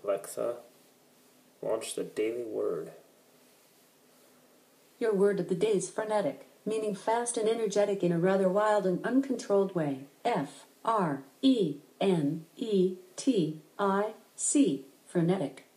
Alexa, launch the daily word. Your word of the day is frenetic, meaning fast and energetic in a rather wild and uncontrolled way. F-R-E-N-E-T-I-C, frenetic.